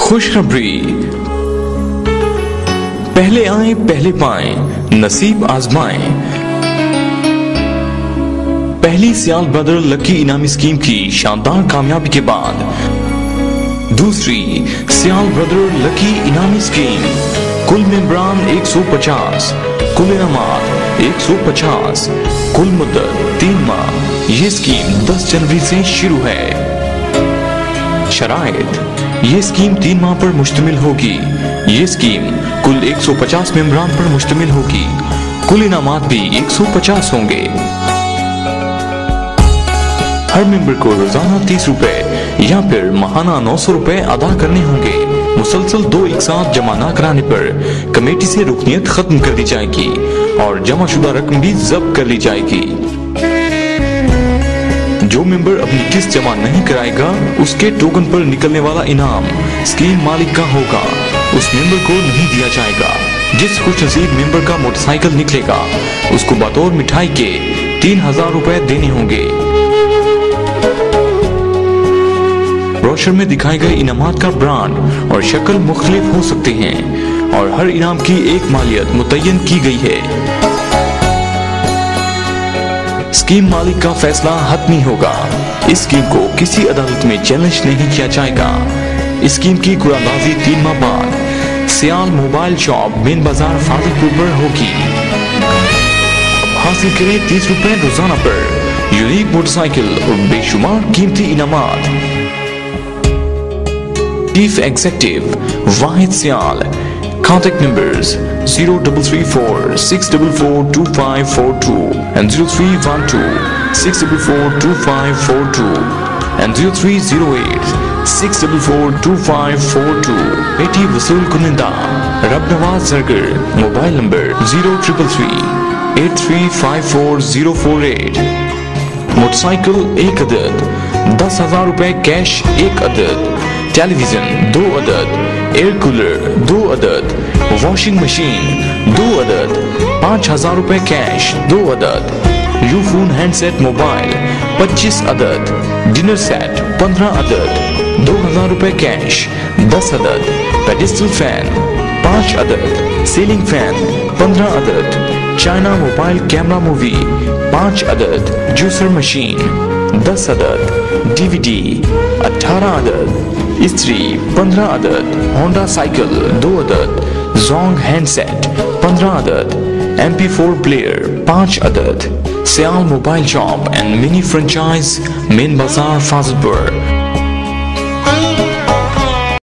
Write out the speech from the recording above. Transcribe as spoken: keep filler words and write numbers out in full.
खुशखबरी, पहले आए पहले पाएं, नसीब आजमाएं। पहली सियाल ब्रदर लकी इनामी स्कीम की शानदार कामयाबी के बाद दूसरी सियाल ब्रदर लकी इनामी स्कीम, कुल मेंबरान एक सौ पचास, कुल इनामात एक सौ पचास, कुल मुद्दत तीन माह। ये स्कीम दस जनवरी से शुरू है। शराइत, ये स्कीम तीन माह पर मुश्तमिल होगी। ये स्कीम कुल एक सौ पचास मेंबरान पर मुश्तमिल होगी। कुल इनामात भी एक सौ पचास होंगे। हर मेंबर को रोजाना तीस रुपए या फिर माहाना नौ सौ रुपए अदा करने होंगे। मुसलसल दो एक साथ जमा न कराने पर कमेटी से रुकनियत खत्म कर दी जाएगी और जमाशुदा रकम भी जब्त कर ली जाएगी। जो मेंबर अपनी किस्त जमा नहीं कराएगा उसके टोकन पर निकलने वाला इनाम स्कीम मालिक का होगा, उस मेंबर को नहीं दिया जाएगा। जिस खुशनसीब मेंबर का मोटरसाइकिल निकलेगा उसको बतौर मिठाई के तीन हजार रुपए देने होंगे। ब्रोशर में दिखाए गए इनामात का ब्रांड और शक्ल मुख्तलिफ हो सकते हैं और हर इनाम की एक मालियत मुतय्यन की गई है। स्कीम मालिक का फैसला हतमी होगा। इस स्कीम को किसी अदालत में चैलेंज नहीं किया जाएगा। इस स्कीम की कुरानबाजी तीन माह बाद सियाल मोबाइल शॉप मेन बाजार फाजिलपुर पर होगी। हासिल करें तीस रुपए रोजाना पर यूनिक मोटरसाइकिल और बेशुमार कीमती इनामात। Chief executive Wahid Sial. Contact numbers zero three three four six four four two five four two and zero three one two six four four two five four two and zero three zero eight six four four two five four two। पेटी वसूल कुनिंदा Rab Nawaz Zargar. Mobile number zero three three eight three five four zero four eight। Motorcycle एक अदद, दस हजार रुपए cash एक अदद, टेलीविजन दो अदद, एयर कूलर दो अदद, वॉशिंग मशीन दो अदद, पाँच हजार रुपए कैश दो अदद, यूफोन हैंडसेट मोबाइल पच्चीस अदद, डिनर सेट पंद्रह अदद, दो हजार रुपए कैश दस अदद, पेडिस्टल फैन पाँच अदद, सीलिंग फैन पंद्रह अदद, चाइना मोबाइल कैमरा मूवी पाँच अदद, जूसर मशीन दस अदद, डीवीडी अठारह अदद, इस्त्री पंद्रह अदद, होंडा साइकिल दो अदद, जोंग हैंडसेट पंद्रह अदद, एम पी फोर प्लेयर पाँच अदद। Sial mobile shop and mini franchise main बाजार फाजिलपुर।